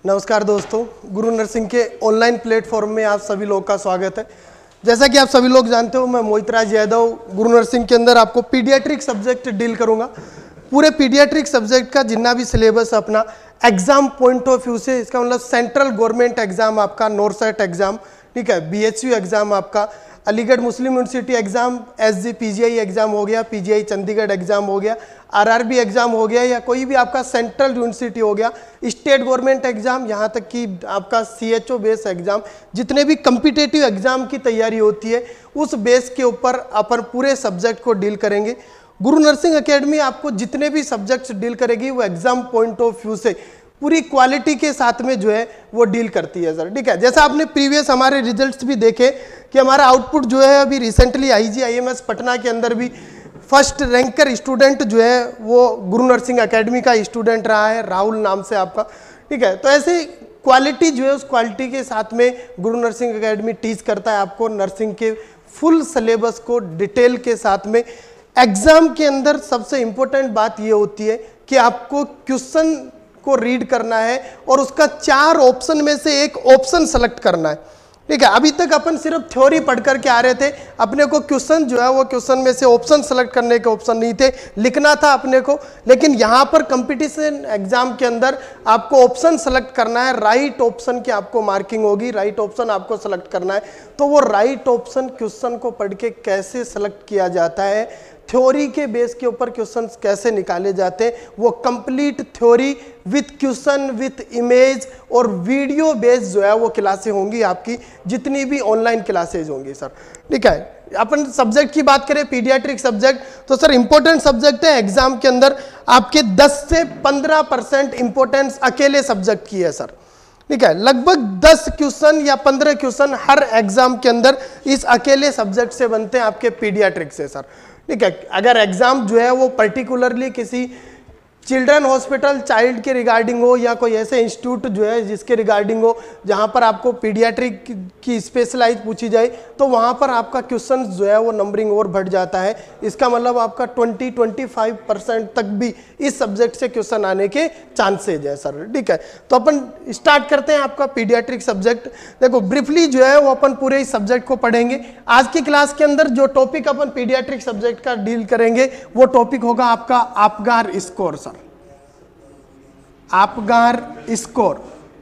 नमस्कार दोस्तों, गुरु नर्सिंग के ऑनलाइन प्लेटफॉर्म में आप सभी लोग का स्वागत है। जैसा कि आप सभी लोग जानते हो, मैं मोहितराज यादव गुरु नर्सिंग के अंदर आपको पीडियाट्रिक सब्जेक्ट डील करूंगा। पूरे पीडियाट्रिक सब्जेक्ट का जितना भी सिलेबस अपना एग्जाम पॉइंट ऑफ व्यू से, इसका मतलब सेंट्रल गवर्नमेंट एग्जाम आपका नॉरसेट एग्जाम, ठीक है, BHU एग्जाम आपका, Aligarh Muslim University exam, SG PGI exam हो गया, PGI चंडीगढ़ एग्जाम हो गया, RRB एग्जाम हो गया, या कोई भी आपका सेंट्रल यूनिवर्सिटी हो गया, स्टेट गवर्नमेंट एग्जाम, यहाँ तक कि आपका CHO बेस एग्जाम, जितने भी कम्पिटेटिव एग्जाम की तैयारी होती है उस बेस के ऊपर अपन पूरे सब्जेक्ट को डील करेंगे। गुरु नर्सिंग एकेडमी आपको जितने भी सब्जेक्ट्स डील करेगी वो एग्जाम पॉइंट ऑफ व्यू से पूरी क्वालिटी के साथ में जो है वो डील करती है सर, ठीक है। जैसा आपने प्रीवियस हमारे रिजल्ट्स भी देखे कि हमारा आउटपुट जो है अभी रिसेंटली IGIMS पटना के अंदर भी फर्स्ट रैंकर स्टूडेंट जो है वो गुरु नर्सिंग एकेडमी का स्टूडेंट रहा है, राहुल नाम से आपका, ठीक है। तो ऐसे क्वालिटी जो है उस क्वालिटी के साथ में गुरु नर्सिंग एकेडमी टीच करता है आपको नर्सिंग के फुल सिलेबस को डिटेल के साथ में। एग्जाम के अंदर सबसे इंपॉर्टेंट बात ये होती है कि आपको क्वेश्चन को रीड करना है और उसका 4 ऑप्शन में से एक ऑप्शन सेलेक्ट करना है, ठीक है। अभी तक अपन सिर्फ थ्योरी पढ़ करके आ रहे थे, अपने को क्वेश्चन जो है वो क्वेश्चन में से ऑप्शन सेलेक्ट करने के ऑप्शन नहीं थे, लिखना था अपने को। लेकिन यहाँ पर कंपटीशन एग्जाम के अंदर आपको ऑप्शन सेलेक्ट करना है, राइट ऑप्शन की आपको मार्किंग होगी, राइट ऑप्शन आपको सेलेक्ट करना है। तो वो राइट ऑप्शन क्वेश्चन को पढ़ के कैसे सेलेक्ट किया जाता है, थ्योरी के बेस के ऊपर क्वेश्चंस कैसे निकाले जाते हैं, वो complete theory with question with image और वीडियो बेस जो है वो क्लासें होंगी आपकी, जितनी भी ऑनलाइन क्लासेज होंगी सर, ठीक है। अपन सब्जेक्ट की बात करें पीडियाट्रिक सब्जेक्ट, तो सर इंपॉर्टेंट सब्जेक्ट है। एग्जाम के अंदर आपके 10 से 15% इंपॉर्टेंस अकेले सब्जेक्ट की है सर, ठीक है। लगभग 10 क्वेश्चन या 15 क्वेश्चन हर एग्जाम के अंदर इस अकेले सब्जेक्ट से बनते हैं आपके पीडियाट्रिक से सर, ठीक है। अगर एग्जाम जो है वो पर्टिकुलरली किसी चिल्ड्रन हॉस्पिटल चाइल्ड के रिगार्डिंग हो या कोई ऐसे इंस्टीट्यूट जो है जिसके रिगार्डिंग हो जहाँ पर आपको पीडियाट्रिक की स्पेशलाइज पूछी जाए, तो वहाँ पर आपका क्वेश्चन जो है वो नंबरिंग और बढ़ जाता है। इसका मतलब आपका 20-25% तक भी इस सब्जेक्ट से क्वेश्चन आने के चांसेज है सर, ठीक है। तो अपन स्टार्ट करते हैं आपका पीडियाट्रिक सब्जेक्ट। देखो ब्रीफली जो है वो अपन पूरे इस सब्जेक्ट को पढ़ेंगे। आज की क्लास के अंदर जो टॉपिक अपन पीडियाट्रिक सब्जेक्ट का डील करेंगे वो टॉपिक होगा आपका Apgar score sir, Apgar score.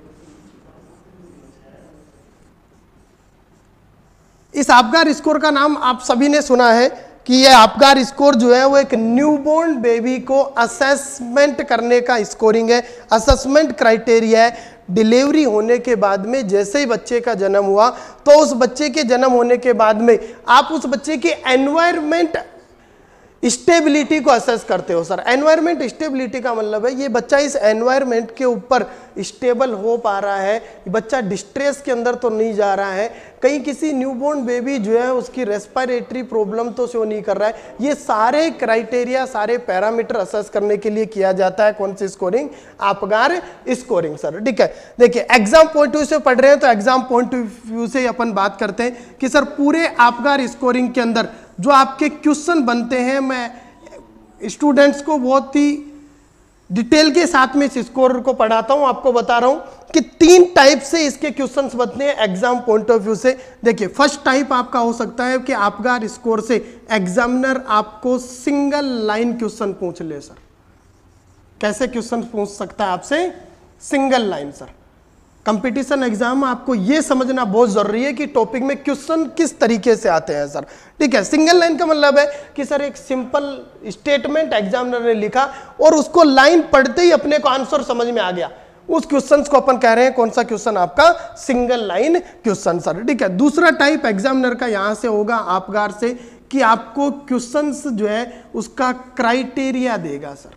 इस आपगार स्कोर का नाम आप सभी ने सुना है कि यह आपगार स्कोर जो है वो एक न्यूबॉर्न बेबी को असेसमेंट करने का स्कोरिंग है, असेसमेंट क्राइटेरिया है। डिलीवरी होने के बाद में जैसे ही बच्चे का जन्म हुआ तो उस बच्चे के जन्म होने के बाद में आप उस बच्चे की एनवायरमेंट स्टेबिलिटी को असेस करते हो सर। एनवायरमेंट स्टेबिलिटी का मतलब है ये बच्चा इस एनवायरमेंट के ऊपर स्टेबल हो पा रहा है, बच्चा डिस्ट्रेस के अंदर तो नहीं जा रहा है, कहीं किसी न्यूबॉर्न बेबी जो है उसकी रेस्पिरेटरी प्रॉब्लम तो शो नहीं कर रहा है। ये सारे क्राइटेरिया, सारे पैरामीटर असेस करने के लिए किया जाता है कौन सी स्कोरिंग, आपगार स्कोरिंग सर, ठीक है। देखिए एग्जाम पॉइंट ऑफ व्यू से पढ़ रहे हैं तो एग्जाम पॉइंट ऑफ व्यू से अपन बात करते हैं कि सर पूरे आपगार स्कोरिंग के अंदर जो आपके क्वेश्चन बनते हैं, मैं स्टूडेंट्स को बहुत ही डिटेल के साथ में इस स्कोर को पढ़ाता हूं, आपको बता रहा हूं कि 3 टाइप से इसके क्वेश्चंस बनते हैं एग्जाम पॉइंट ऑफ व्यू से। देखिए फर्स्ट टाइप आपका हो सकता है कि आपगार स्कोर से एग्जामिनर आपको सिंगल लाइन क्वेश्चन पूछ ले सर। कैसे क्वेश्चन पूछ सकता है आपसे? Single line sir. Competition exam आपको यह समझना बहुत जरूरी है कि टॉपिक में क्वेश्चन किस तरीके से आते हैं सर, ठीक है। सिंगल लाइन का मतलब है कि सर एक सिंपल स्टेटमेंट एग्जामिनर ने लिखा और उसको लाइन पढ़ते ही अपने को आंसर समझ में आ गया, उस क्वेश्चन को अपन कह रहे हैं कौन सा क्वेश्चन, आपका सिंगल लाइन क्वेश्चन सर, ठीक है। दूसरा टाइप एग्जामिनर का यहां से होगा आपगार से कि आपको क्वेश्चन जो है उसका क्राइटेरिया देगा सर।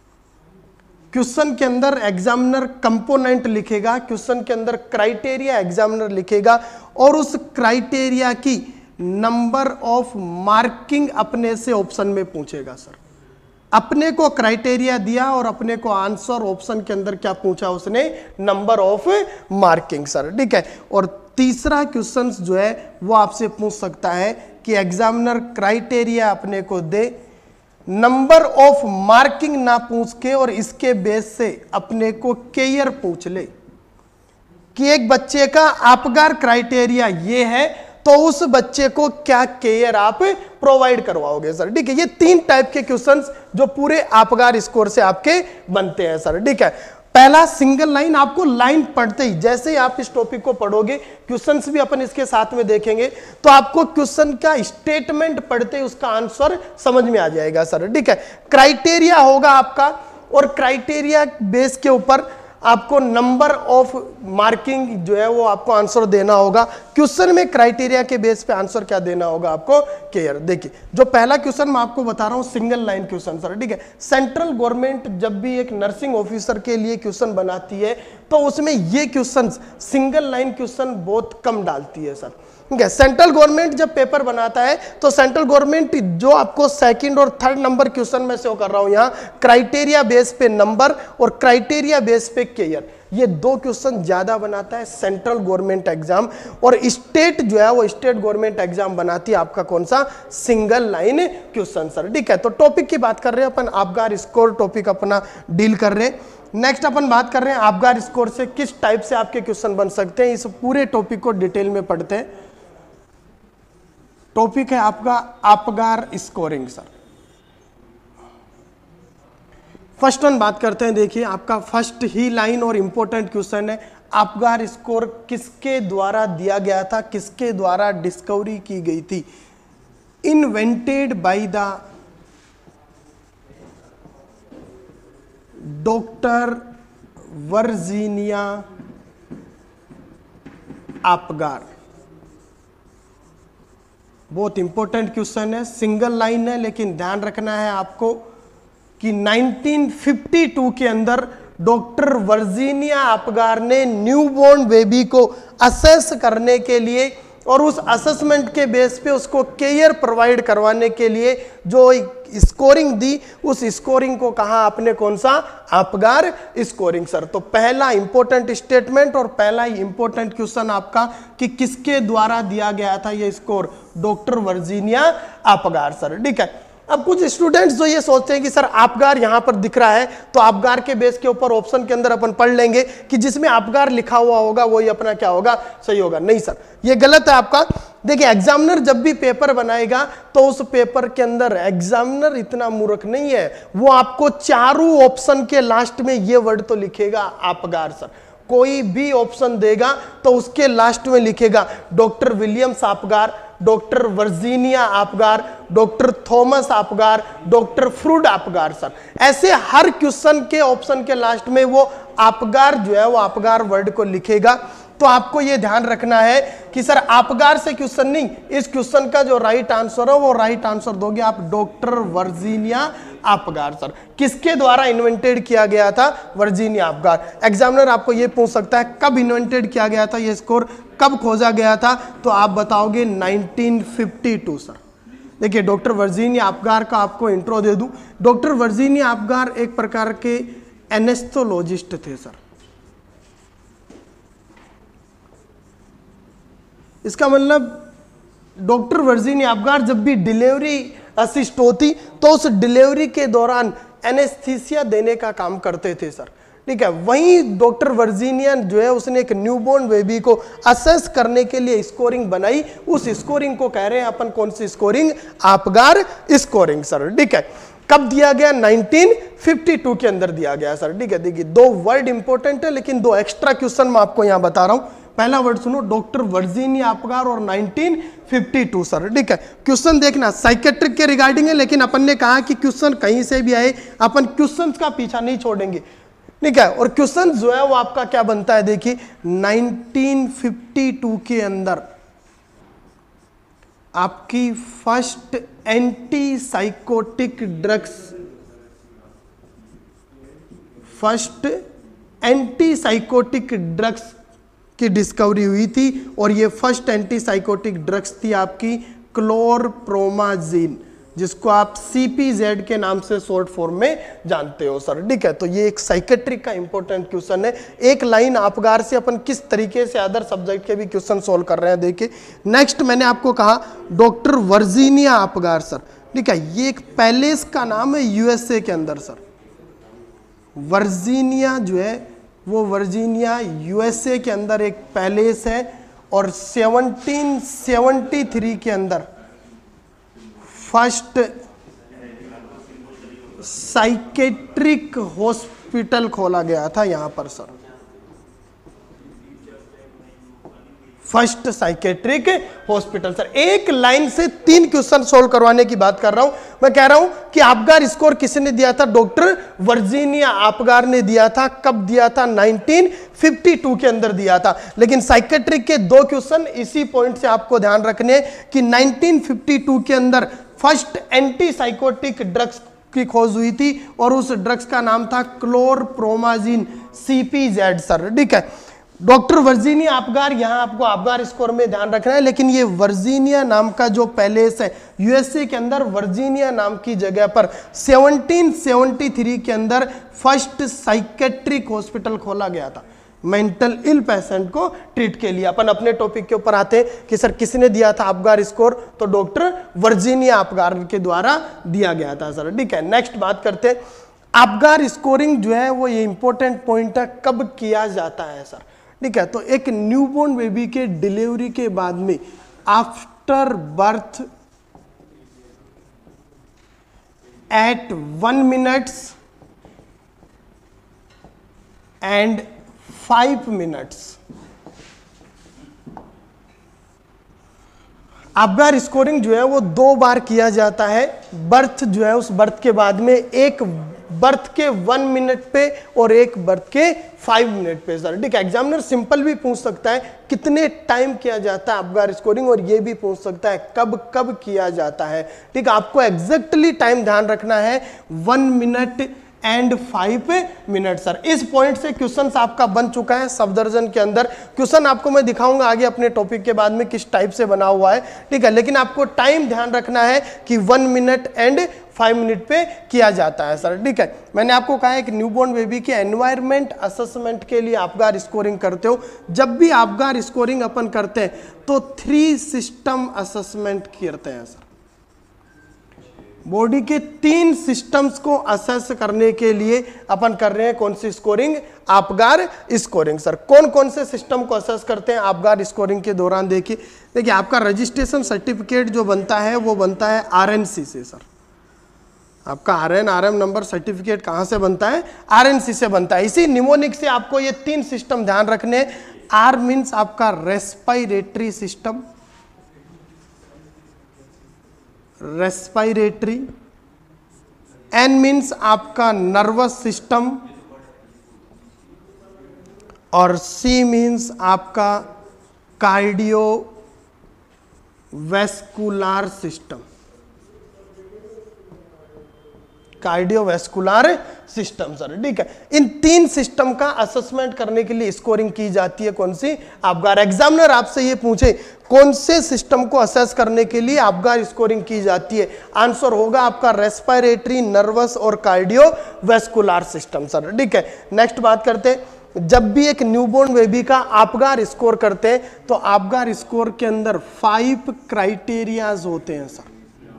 क्वेश्चन के अंदर एग्जामिनर कंपोनेंट लिखेगा, क्वेश्चन के अंदर क्राइटेरिया एग्जामिनर लिखेगा और उस क्राइटेरिया की नंबर ऑफ मार्किंग अपने से ऑप्शन में पूछेगा सर। अपने को क्राइटेरिया दिया और अपने को आंसर ऑप्शन के अंदर क्या पूछा उसने, नंबर ऑफ मार्किंग सर, ठीक है। और तीसरा क्वेश्चन जो है वो आपसे पूछ सकता है कि एग्जामिनर क्राइटेरिया अपने को दे, नंबर ऑफ मार्किंग ना पूछ के और इसके बेस से अपने को केयर पूछ ले। कि एक बच्चे का आपगार क्राइटेरिया ये है, तो उस बच्चे को क्या केयर आप प्रोवाइड करवाओगे सर। ठीक है, ये 3 टाइप के क्वेश्चंस जो पूरे आपगार स्कोर से आपके बनते हैं सर। ठीक है, पहला सिंगल लाइन, आपको लाइन पढ़ते ही जैसे ही आप इस टॉपिक को पढ़ोगे, क्वेश्चंस भी अपन इसके साथ में देखेंगे, तो आपको क्वेश्चन का स्टेटमेंट पढ़ते ही उसका आंसर समझ में आ जाएगा सर। ठीक है, क्राइटेरिया होगा आपका, और क्राइटेरिया बेस के ऊपर आपको नंबर ऑफ मार्किंग जो है वो आपको आंसर देना होगा। क्वेश्चन में क्राइटेरिया के बेस पे आंसर क्या देना होगा आपको, केयर। देखिए, जो पहला क्वेश्चन मैं आपको बता रहा हूं, सिंगल लाइन क्वेश्चन सर। ठीक है, सेंट्रल गवर्नमेंट जब भी एक नर्सिंग ऑफिसर के लिए क्वेश्चन बनाती है, तो उसमें ये क्वेश्चन सिंगल लाइन क्वेश्चन बहुत कम डालती है सर। ठीक है, सेंट्रल गवर्नमेंट जब पेपर बनाता है, तो सेंट्रल गवर्नमेंट जो आपको सेकंड और थर्ड नंबर क्वेश्चन में से वो कर रहा हूं यहां, क्राइटेरिया बेस पे नंबर और क्राइटेरिया बेस पे केयर, ये 2 क्वेश्चन ज्यादा बनाता है सेंट्रल गवर्नमेंट एग्जाम। और स्टेट जो है वो स्टेट गवर्नमेंट एग्जाम बनाती है आपका कौन सा, सिंगल लाइन क्वेश्चन सर। ठीक है, तो टॉपिक की बात कर रहे हैं अपन, आपगार स्कोर टॉपिक अपना डील कर रहे हैं। नेक्स्ट अपन बात कर रहे हैं आपगार स्कोर से किस टाइप से आपके क्वेश्चन बन सकते हैं, इस पूरे टॉपिक को डिटेल में पढ़ते हैं। टॉपिक है आपका Apgar scoring sir. First one बात करते हैं। देखिए, आपका फर्स्ट ही लाइन और इंपॉर्टेंट क्वेश्चन है, आपगार स्कोर किसके द्वारा दिया गया था, किसके द्वारा डिस्कवरी की गई थी। Invented by the doctor Virginia Apgar. बहुत इंपॉर्टेंट क्वेश्चन है, सिंगल लाइन है, लेकिन ध्यान रखना है आपको कि 1952 के अंदर डॉक्टर वर्जीनिया आपगार ने न्यूबॉर्न बेबी को असेस करने के लिए और उस असेसमेंट के बेस पे उसको केयर प्रोवाइड करवाने के लिए जो स्कोरिंग दी, उस स्कोरिंग को कहा आपने कौन सा, आपगार स्कोरिंग सर। तो पहला इंपॉर्टेंट स्टेटमेंट और पहला ही इंपॉर्टेंट क्वेश्चन आपका कि किसके द्वारा दिया गया था ये score, doctor Virginia Apgar sir. ठीक है, अब कुछ स्टूडेंट्स जो ये सोचते हैं कि सर आपगार यहां पर दिख रहा है, तो आपगार के बेस के ऊपर ऑप्शन के अंदर अपन पढ़ लेंगे कि जिसमें आपगार लिखा हुआ होगा वही अपना क्या होगा, सही होगा। नहीं सर, ये गलत है आपका। देखिए, एग्जामिनर जब भी पेपर बनाएगा तो उस पेपर के अंदर एग्जामिनर इतना मूर्ख नहीं है, वो आपको चारों ऑप्शन के लास्ट में ये वर्ड तो लिखेगा आपगार सर। कोई भी ऑप्शन देगा तो उसके लास्ट में लिखेगा doctor Williams Apgar, doctor Virginia Apgar, doctor Thomas Apgar, doctor Freud Apgar sir. ऐसे हर क्वेश्चन के ऑप्शन के लास्ट में वो आपगार जो है वो आपगार वर्ड को लिखेगा। तो आपको ये ध्यान रखना है कि सर आपगार से क्वेश्चन नहीं, इस क्वेश्चन का जो राइट आंसर है वो राइट आंसर दोगे आप डॉक्टर वर्जीनिया आपगार सर। किसके द्वारा इन्वेंटेड किया गया था, वर्जीनिया आपगार। एग्जामिनर आपको ये पूछ सकता है कब इन्वेंटेड किया गया था, ये स्कोर कब खोजा गया था, तो आप बताओगे 1952 सर। देखिए, डॉक्टर वर्जीनिया आपगार का आपको इंट्रो दे दूं। डॉक्टर वर्जीनिया आपगार एक प्रकार के एनेस्थोलॉजिस्ट थे सर। इसका मतलब डॉक्टर वर्जीनिया आपगार जब भी डिलीवरी असिस्ट होती तो उस डिलीवरी के दौरान एनेस्थीसिया देने का काम करते थे सर। ठीक है, वहीं डॉक्टर वर्जीनिया जो है उसने एक न्यूबॉर्न बेबी को असेस करने के लिए स्कोरिंग बनाई। उस स्कोरिंग को कह रहे हैं अपन कौन सी स्कोरिंग, आपगार स्कोरिंग सर। ठीक है, कब दिया गया, 1952 के अंदर दिया गया सर। ठीक है, देखिए 2 वर्ड इंपॉर्टेंट है, लेकिन 2 एक्स्ट्रा क्वेश्चन मैं आपको यहां बता रहा हूं। पहला वर्ड सुनो, डॉक्टर वर्जीनिया आपगार और 1952 सर। ठीक है, क्वेश्चन देखना साइकेट्रिक के रिगार्डिंग है, लेकिन अपन ने कहा कि क्वेश्चन कहीं से भी आए अपन क्वेश्चन का पीछा नहीं छोड़ेंगे। ठीक है, और क्वेश्चन जो है वो आपका क्या बनता है, देखिए 1952 के अंदर आपकी first antipsychotic drugs, first antipsychotic drugs की डिस्कवरी हुई थी, और ये फर्स्ट एंटी साइकोटिक ड्रग्स थी आपकी क्लोरप्रोमाजीन, जिसको आप CPZ के नाम से शॉर्ट फॉर्म में जानते हो सर। ठीक है, तो ये एक साइकेट्रिक का इंपॉर्टेंट क्वेश्चन है। एक लाइन आपगार से अपन किस तरीके से अदर सब्जेक्ट के भी क्वेश्चन सोल्व कर रहे हैं, देखिए। नेक्स्ट मैंने आपको कहा डॉक्टर वर्जीनिया आपगार सर। ठीक है, ये एक पैलेस का नाम है USA के अंदर सर। वर्जीनिया जो है वो वर्जीनिया यूएसए के अंदर एक पैलेस है और 1773 के अंदर फर्स्ट साइकेट्रिक हॉस्पिटल खोला गया था यहां पर sir. First psychiatric hospital sir. एक लाइन से 3 क्वेश्चन सोल्व करवाने की बात कर रहा हूं। मैं कह रहा हूं कि आपगार स्कोर किसने दिया था? डॉक्टर वर्जीनिया आपगार ने दिया था। कब दिया था? 1952 के अंदर दिया था। लेकिन साइकेट्रिक के 2 क्वेश्चन इसी पॉइंट से आपको ध्यान रखने कि 1952 के अंदर फर्स्ट एंटी साइकोटिक ड्रग्स की खोज हुई थी और उस ड्रग्स का नाम था क्लोरप्रोमाजिन, CPZ सर। ठीक है, डॉक्टर वर्जीनिया आपगार, यहां आपको आपगार स्कोर में ध्यान रखना है। लेकिन ये वर्जीनिया नाम का जो पैलेस है यूएसए के अंदर, वर्जीनिया नाम की जगह पर 1773 के अंदर फर्स्ट साइकेट्रिक हॉस्पिटल खोला गया था मेंटल इल पेशेंट को ट्रीट के लिए। अपन अपने टॉपिक के ऊपर आते हैं कि सर किसने दिया था आपगार स्कोर? तो डॉक्टर वर्जीनिया आपगार के द्वारा दिया गया था सर। ठीक है, नेक्स्ट बात करते हैं। आपगार स्कोरिंग जो है वो ये इंपॉर्टेंट पॉइंट है, कब किया जाता है सर? ठीक है, तो एक न्यूबॉर्न बेबी के डिलीवरी के बाद में after birth at 1 minutes and 5 minutes Apgar scoring जो है वो 2 बार किया जाता है। बर्थ जो है उस बर्थ के बाद में, एक बर्थ के 1 मिनट पे और एक बर्थ के 5 मिनट पे सर। ठीक है, एग्जामिनर सिंपल भी पूछ सकता है कितने टाइम किया जाता है आपगार स्कोरिंग, और ये भी पूछ सकता है कब कब किया जाता है। ठीक है, आपको एग्जैक्टली टाइम ध्यान रखना है, 1 मिनट एंड 5 मिनट सर। इस पॉइंट से क्वेश्चन आपका बन चुका है सफदर्जन के अंदर। क्वेश्चन आपको मैं दिखाऊंगा आगे अपने टॉपिक के बाद में किस टाइप से बना हुआ है। ठीक है, लेकिन आपको टाइम ध्यान रखना है कि 1 मिनट एंड 5 मिनट पे किया जाता है सर। ठीक है, मैंने आपको कहा है कि न्यूबॉर्न बेबी के एनवायरमेंट असेसमेंट के लिए आपगार स्कोरिंग करते हो। जब भी आपगार स्कोरिंग अपन करते हैं तो 3 सिस्टम असेसमेंट करते हैं सर। बॉडी के 3 सिस्टम्स को असेस करने के लिए अपन कर रहे हैं कौन सी स्कोरिंग? Apgar scoring sir. कौन कौन से सिस्टम को असेस करते हैं आपगार स्कोरिंग के दौरान? देखिए आपका रजिस्ट्रेशन सर्टिफिकेट जो बनता है वो बनता है RNC से सर। आपका RM नंबर सर्टिफिकेट कहां से बनता है? RNC से बनता है। इसी निमोनिक से आपको ये 3 सिस्टम ध्यान रखने। R मीन्स आपका respiratory system, respiratory. N means आपका नर्वस सिस्टम और C मीन्स आपका cardiovascular system, cardiovascular system sir. ठीक है, इन 3 सिस्टम का असेसमेंट करने के लिए स्कोरिंग की जाती है कौन सी? आपगार। एग्जामिनर आपसे ये पूछे कौन से सिस्टम को असेस करने के लिए आपगार स्कोरिंग की जाती है, आंसर होगा आपका रेस्पिरेटरी, नर्वस और कार्डियोवैस्कुलर सिस्टम सर। ठीक है, नेक्स्ट बात करते हैं। जब भी एक न्यूबॉर्न बेबी का आपगार स्कोर करते हैं तो आपगार स्कोर के अंदर 5 क्राइटेरियाज होते हैं सर।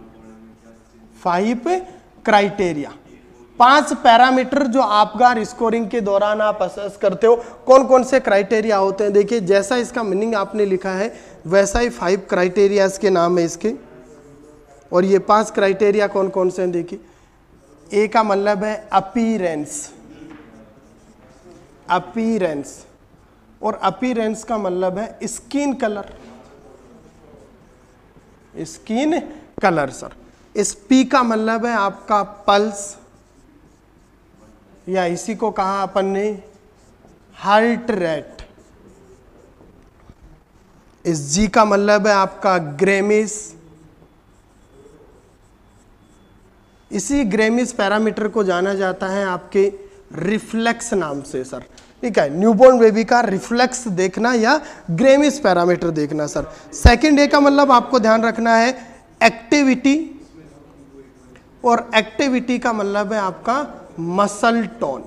5 क्राइटेरिया, 5 पैरामीटर जो आपगार स्कोरिंग के दौरान आप असेस करते हो। कौन कौन से क्राइटेरिया होते हैं? देखिए जैसा इसका मीनिंग आपने लिखा है वैसा ही 5 क्राइटेरियाज के नाम है इसके। और ये 5 क्राइटेरिया कौन कौन से हैं? देखिए, ए का मतलब है अपीरेंस, अपीरेंस, और अपीरेंस का मतलब है skin colour, skin colour sir. इस P का मतलब है आपका पल्स, या इसी को कहा अपन ने हार्ट रेट। इस G का मतलब है आपका ग्रेमिस। इसी ग्रेमिस पैरामीटर को जाना जाता है आपके रिफ्लेक्स नाम से सर। ठीक है, न्यूबॉर्न बेबी का रिफ्लेक्स देखना या ग्रेमिस पैरामीटर देखना सर। सेकंड A का मतलब आपको ध्यान रखना है एक्टिविटी, और एक्टिविटी का मतलब है आपका muscle tone,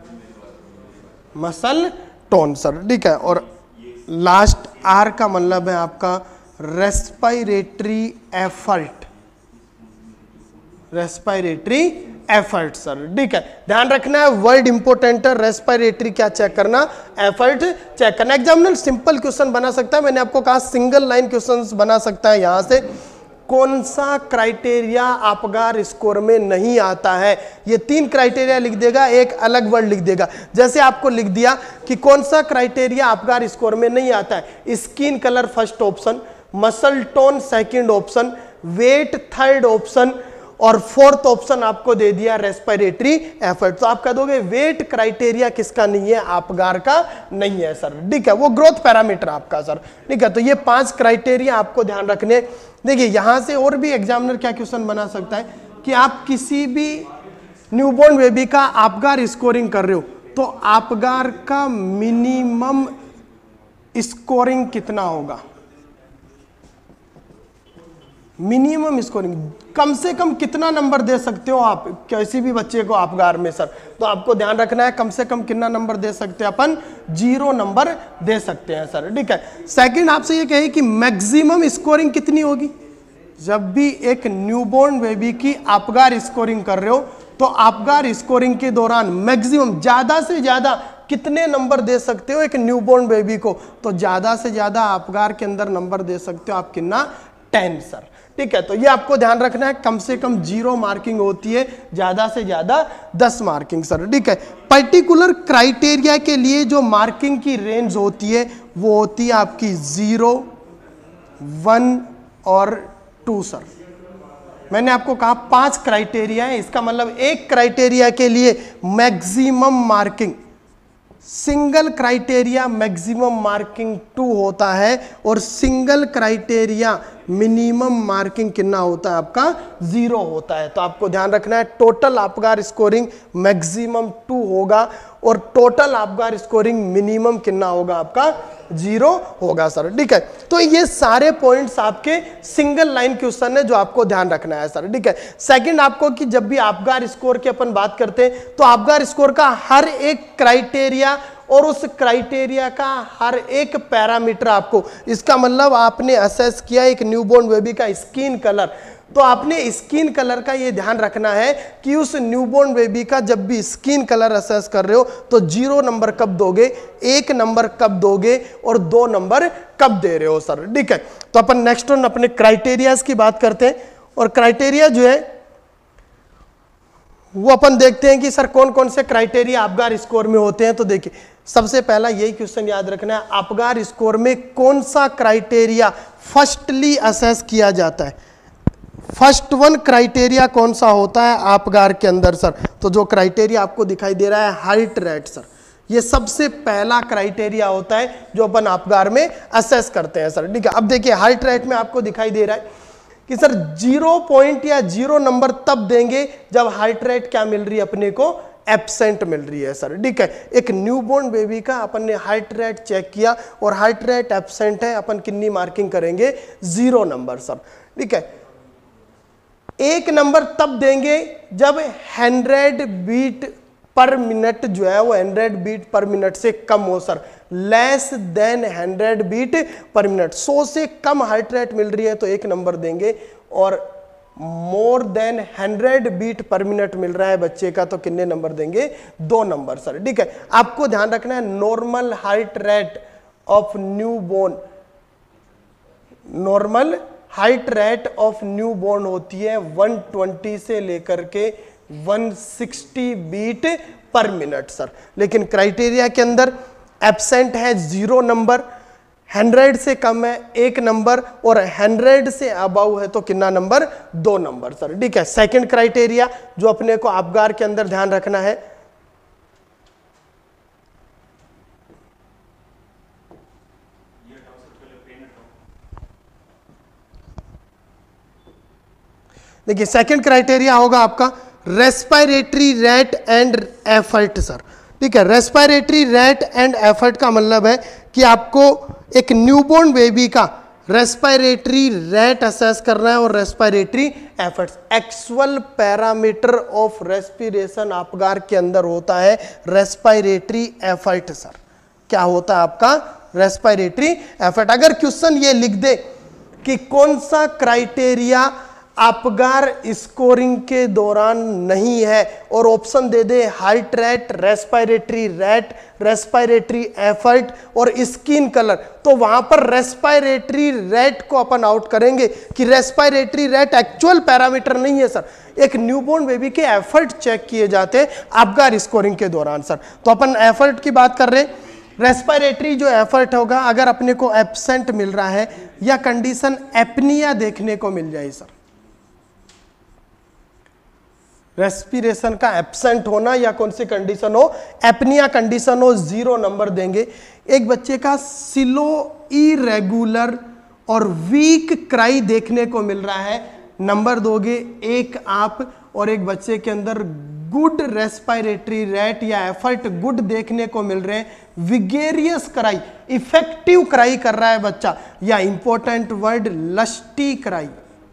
muscle tone sir. ठीक है, और लास्ट R का मतलब है आपका respiratory effort, respiratory effort sir, ठीक है। ध्यान रखना है वर्ड इंपोर्टेंट है, रेस्पिरेटरी क्या चेक करना, एफर्ट चेक करना। एग्जामिनर सिंपल क्वेश्चन बना सकता है, मैंने आपको कहा सिंगल लाइन क्वेश्चन बना सकता है। यहां से कौन सा क्राइटेरिया आपगार स्कोर में नहीं आता है, ये 3 क्राइटेरिया लिख देगा, एक अलग वर्ड लिख देगा। जैसे आपको लिख दिया कि कौन सा क्राइटेरिया आपगार स्कोर में नहीं आता है, skin colour first option, muscle tone second option, weight third option, और फोर्थ ऑप्शन आपको दे दिया रेस्पिरेटरी एफर्ट। तो आप कह दोगे वेट क्राइटेरिया किसका नहीं है, आपगार का नहीं है सर, ठीक है, वो ग्रोथ पैरामीटर आपका सर, ठीक है। तो ये 5 क्राइटेरिया आपको ध्यान रखने। देखिए यहां से और भी एग्जामिनर क्या क्वेश्चन बना सकता है कि आप किसी भी न्यूबॉर्न बेबी का आपगार स्कोरिंग कर रहे हो तो आपगार का मिनिमम स्कोरिंग कितना होगा, मिनिमम स्कोरिंग कम से कम कितना नंबर दे सकते हो आप किसी भी बच्चे को आपगार में सर। तो आपको ध्यान रखना है कम से कम कितना नंबर दे सकते हैं अपन, 0 नंबर दे सकते हैं सर, ठीक है। सेकंड आपसे ये कहे कि मैक्सिमम स्कोरिंग कितनी होगी, जब भी एक न्यूबॉर्न बेबी की आपगार स्कोरिंग कर रहे हो तो आपगार स्कोरिंग के दौरान मैक्सिमम ज्यादा से ज्यादा कितने नंबर दे सकते हो एक न्यूबॉर्न बेबी को, तो ज्यादा से ज्यादा आपगार के अंदर नंबर दे सकते हो आप कितना, 10 सर, ठीक है। तो ये आपको ध्यान रखना है, कम से कम 0 मार्किंग होती है, ज्यादा से ज्यादा 10 मार्किंग सर, ठीक है। पर्टिकुलर क्राइटेरिया के लिए जो मार्किंग की रेंज होती है वो होती है आपकी 0, 1 और 2 सर। मैंने आपको कहा 5 क्राइटेरिया है, इसका मतलब एक क्राइटेरिया के लिए maximum marking, single criteria maximum marking 2 होता है और सिंगल क्राइटेरिया मिनिमम मार्किंग कितना होता है आपका, 0 होता है। तो आपको ध्यान रखना है टोटल आपगार स्कोरिंग मैक्सिमम 2 होगा और टोटल आपगार स्कोरिंग मिनिमम कितना होगा आपका, 0 होगा सर, ठीक है। तो ये सारे पॉइंट्स आपके सिंगल लाइन क्वेश्चन है जो आपको ध्यान रखना है सर, ठीक है। सेकंड आपको कि जब भी आपगार स्कोर की अपन बात करते हैं तो आपगार स्कोर का हर एक क्राइटेरिया और उस क्राइटेरिया का हर एक पैरामीटर आपको, इसका मतलब आपने असेस किया एक न्यूबॉर्न बेबी का स्किन कलर, तो आपने स्किन कलर का ये ध्यान रखना है कि उस न्यूबॉर्न बेबी का जब भी स्किन कलर असेस कर रहे हो तो 0 नंबर कब दोगे, 1 नंबर कब दोगे और 2 नंबर कब दे रहे हो सर, ठीक है। तो अपन नेक्स्ट वन अपने क्राइटेरियाज की बात करते हैं और क्राइटेरिया जो है वो अपन देखते हैं कि सर कौन कौन से क्राइटेरिया आपगार स्कोर में होते हैं। तो देखिए सबसे पहला यही क्वेश्चन याद रखना है, आपगार स्कोर में कौन सा क्राइटेरिया फर्स्टली असेस किया जाता है, फर्स्ट वन क्राइटेरिया कौन सा होता है आपगार के अंदर सर। तो जो क्राइटेरिया आपको दिखाई दे रहा है हार्ट रेट सर, ये सबसे पहला क्राइटेरिया होता है जो अपन आपगार में असेस करते हैं सर, ठीक है। अब देखिए हार्ट रेट में आपको दिखाई दे रहा है कि सर 0 पॉइंट या 0 नंबर तब देंगे जब हार्ट रेट क्या मिल रही है अपने को, एब्सेंट मिल रही है सर, ठीक है। एक न्यूबॉर्न बेबी का अपन ने हार्ट रेट चेक किया और हार्ट रेट एब्सेंट है, अपन कितनी मार्किंग करेंगे, 0 नंबर सर, ठीक है। 1 नंबर तब देंगे जब 100 बीट पर मिनट जो है वो 100 बीट पर मिनट से कम हो sir, less than 100 beat per minute, 100 से कम हार्ट रेट मिल रही है तो 1 नंबर देंगे, और more than 100 beat per minute मिल रहा है बच्चे का तो कितने नंबर देंगे, 2 नंबर सर, ठीक है। आपको ध्यान रखना है normal heart rate of newborn, normal heart rate of newborn होती है 120 से लेकर के 160 बीट पर मिनट सर, लेकिन क्राइटेरिया के अंदर एब्सेंट है 0 नंबर, 100 से कम है 1 नंबर और 100 से अबव है तो कितना नंबर, 2 नंबर सर, ठीक है। सेकंड क्राइटेरिया जो अपने को आपगार के अंदर ध्यान रखना है, देखिए सेकंड क्राइटेरिया होगा आपका respiratory rate and effort sir, ठीक है। रेस्पिरेटरी रेट एंड एफर्ट का मतलब है कि आपको एक न्यूबॉर्न बेबी का रेस्पिरेटरी रेट असेस करना है और respiratory efforts, actual parameter of respiration Apgar के अंदर होता है रेस्पिरेटरी एफर्ट सर। क्या होता है आपका, रेस्पिरेटरी एफर्ट। अगर क्वेश्चन ये लिख दे कि कौन सा क्राइटेरिया अपगार स्कोरिंग के दौरान नहीं है, और ऑप्शन दे दे हार्ट रेट, रेस्पिरेटरी एफर्ट और स्किन कलर, तो वहां पर रेस्पिरेटरी रेट को अपन आउट करेंगे कि रेस्पिरेटरी रेट एक्चुअल पैरामीटर नहीं है सर, एक न्यूबॉर्न बेबी के एफर्ट चेक किए जाते हैं अपगार स्कोरिंग के दौरान सर। तो अपन एफर्ट की बात कर रहे हैं, रेस्पिरेटरी जो एफर्ट होगा अगर अपने को एब्सेंट मिल रहा है या कंडीशन एपनिया देखने को मिल जाए सर, रेस्पिरेशन का एब्सेंट होना या कौन सी कंडीशन हो, एपनिया कंडीशन हो, 0 नंबर देंगे। एक बच्चे का स्लो, इरेगुलर और वीक क्राई देखने को मिल रहा है, नंबर दोगे 1 आप। और एक बच्चे के अंदर गुड रेस्पिरेटरी रेट या एफर्ट गुड देखने को मिल रहे हैं, विगेरियस क्राई, इफेक्टिव क्राई कर रहा है बच्चा, या important word lusty cry,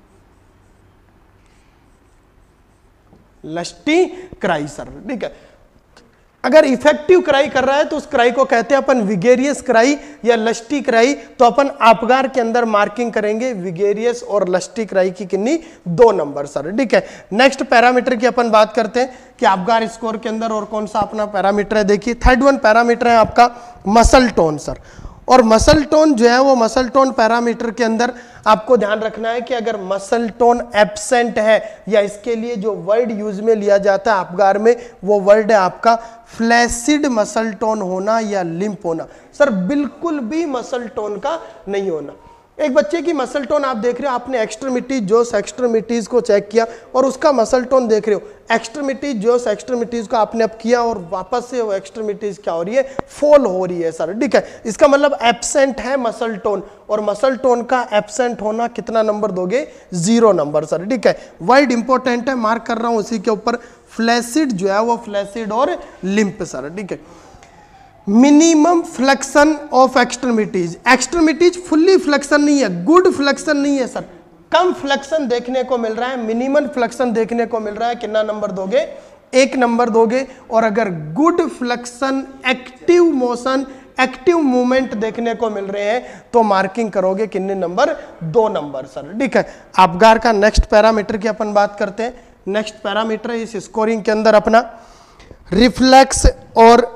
lusty cry sir, ठीक है। अगर इफेक्टिव क्राई कर रहा है तो उस क्राई को कहते हैं अपन विगेरियस क्राई या लस्टी क्राई, तो अपन अपगार के अंदर मार्किंग करेंगे विगेरियस और लस्टी क्राई की कितनी, 2 नंबर सर, ठीक है। नेक्स्ट पैरामीटर की अपन बात करते हैं कि अपगार स्कोर के अंदर और कौन सा अपना पैरामीटर है। देखिए थर्ड वन पैरामीटर है आपका मसल टोन सर, और मसल टोन जो है वो मसल टोन पैरामीटर के अंदर आपको ध्यान रखना है कि अगर मसल टोन एब्सेंट है, या इसके लिए जो वर्ड यूज में लिया जाता है अपगार में, वो वर्ड है आपका फ्लैसिड मसल टोन होना या लिम्प होना सर, बिल्कुल भी मसल टोन का नहीं होना। एक बच्चे की मसल टोन आप देख रहे हो, आपने एक्सट्रीमिटीज जोस एक्सट्रीमिटीज को चेक किया और उसका मसल टोन देख रहे हो, एक्सट्रीमिटीज जोस एक्सट्रीमिटीज को आपने अब किया और वापस से वो एक्सट्रीमिटीज क्या हो रही है, फॉल हो रही है सर, ठीक है। इसका मतलब एब्सेंट है मसल टोन, और मसल टोन का एब्सेंट होना कितना नंबर दोगे, 0 नंबर सर, ठीक है। वर्ड इंपॉर्टेंट है, मार्क कर रहा हूं उसी के ऊपर, फ्लैसिड जो है वो फ्लैसिड और लिम्प सर, ठीक है। Minimum flexion of extremities, extremities fully flexion नहीं है, गुड फ्लेक्शन नहीं है सर, कम फ्लेक्शन देखने को मिल रहा है, मिनिमम फ्लेक्शन देखने को मिल रहा है, कितना नंबर दोगे, 1 नंबर दोगे। और अगर good flexion, active motion, active movement देखने को मिल रहे हैं तो मार्किंग करोगे कितने नंबर, 2 नंबर सर, ठीक है। अपगार का नेक्स्ट पैरामीटर की अपन बात करते हैं। नेक्स्ट पैरामीटर इस स्कोरिंग के अंदर अपना रिफ्लेक्स और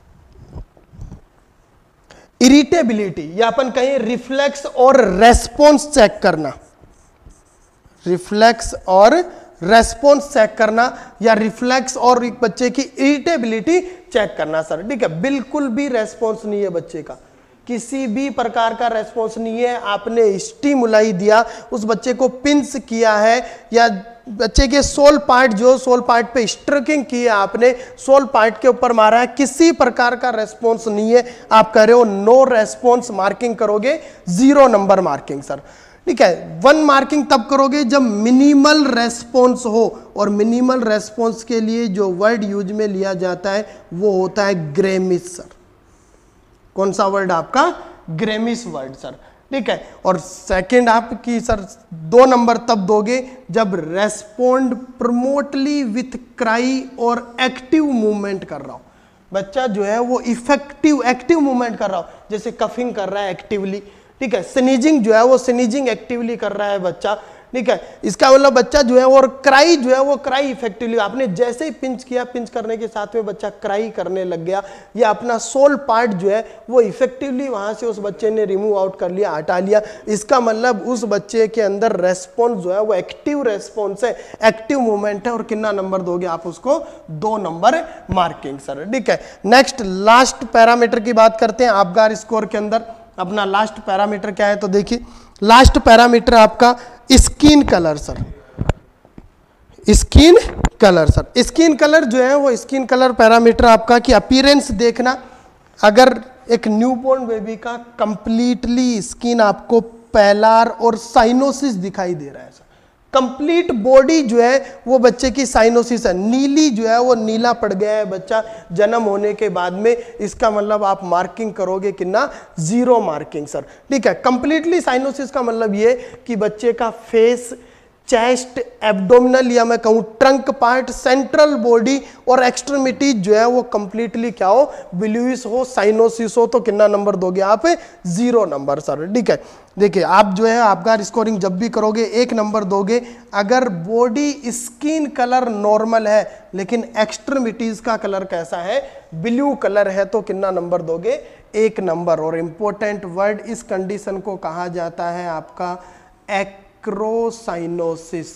इरिटेबिलिटी, या अपन कहें रिफ्लेक्स और रेस्पॉन्स चेक करना, रिफ्लेक्स और रेस्पॉन्स चेक करना, या रिफ्लेक्स और एक बच्चे की इरिटेबिलिटी चेक करना सर, ठीक है। बिल्कुल भी रेस्पॉन्स नहीं है बच्चे का, किसी भी प्रकार का रेस्पॉन्स नहीं है, आपने स्टिमुलाई दिया, उस बच्चे को पिंच किया है, या बच्चे के सोल पार्ट जो सोल पार्ट पे स्ट्रोकिंग की है आपने, सोल पार्ट के ऊपर मारा है, किसी प्रकार का रेस्पॉन्स नहीं है, आप कह रहे हो नो रेस्पॉन्स, मार्किंग करोगे 0 नंबर मार्किंग सर, ठीक है। 1 मार्किंग तब करोगे जब मिनिमल रेस्पॉन्स हो, और मिनिमल रेस्पॉन्स के लिए जो वर्ड यूज में लिया जाता है वो होता है ग्रेमिस सर, कौन सा वर्ड आपका, ग्रेमिस वर्ड सर, ठीक है। और सेकंड आपकी सर 2 नंबर तब दोगे जब रेस्पोंड प्रमोटली विथ क्राई और एक्टिव मूवमेंट कर रहा हो, बच्चा जो है वो इफेक्टिव एक्टिव मूवमेंट कर रहा हो, जैसे कफिंग कर रहा है एक्टिवली, ठीक है, स्नीजिंग जो है वो स्नीजिंग एक्टिवली कर रहा है बच्चा, ठीक है। इसका मतलब बच्चा जो है और क्राई जो है वो क्राई इफेक्टिवली, आपने जैसे ही पिंच किया, पिंच करने के साथ में बच्चा क्राई करने लग गया, या अपना सोल पार्ट जो है वो इफेक्टिवली वहां से उस बच्चे ने रिमूव आउट कर लिया, हटा लिया, इसका मतलब उस बच्चे के अंदर रेस्पॉन्स जो है वो एक्टिव रेस्पॉन्स है, एक्टिव मूवमेंट है, और कितना नंबर दोगे आप उसको, 2 नंबर मार्किंग सर, ठीक है। नेक्स्ट लास्ट पैरामीटर की बात करते हैं अपगार स्कोर के अंदर। अपना लास्ट पैरामीटर क्या है, तो देखिए लास्ट पैरामीटर आपका skin colour sir, skin colour sir, skin colour जो है वो स्किन कलर पैरामीटर आपका कि अपीयरेंस देखना, अगर एक न्यूबॉर्न बेबी का कंप्लीटली स्किन आपको पैलार और साइनोसिस दिखाई दे रहा है सर, कंप्लीट बॉडी जो है वो बच्चे की साइनोसिस है, नीली जो है वो नीला पड़ गया है बच्चा जन्म होने के बाद में, इसका मतलब आप मार्किंग करोगे कितना, 0 मार्किंग सर, ठीक है। कंप्लीटली साइनोसिस का मतलब ये कि बच्चे का फेस चेस्ट, एब्डोमिनल या मैं कहूँ ट्रंक पार्ट, सेंट्रल बॉडी और एक्सट्रीमिटीज जो है वो कंप्लीटली क्या हो, ब्लूइश हो, साइनोसिस हो, तो कितना नंबर दोगे आप? 0 नंबर सर। ठीक है, देखिए आप जो है आपका स्कोरिंग जब भी करोगे 1 नंबर दोगे। अगर बॉडी स्किन कलर नॉर्मल है लेकिन एक्सट्रीमिटीज का कलर कैसा है, ब्लू कलर है, तो कितना नंबर दोगे? 1 नंबर। और इंपॉर्टेंट वर्ड, इस कंडीशन को कहा जाता है आपका एक्रोसाइनोसिस।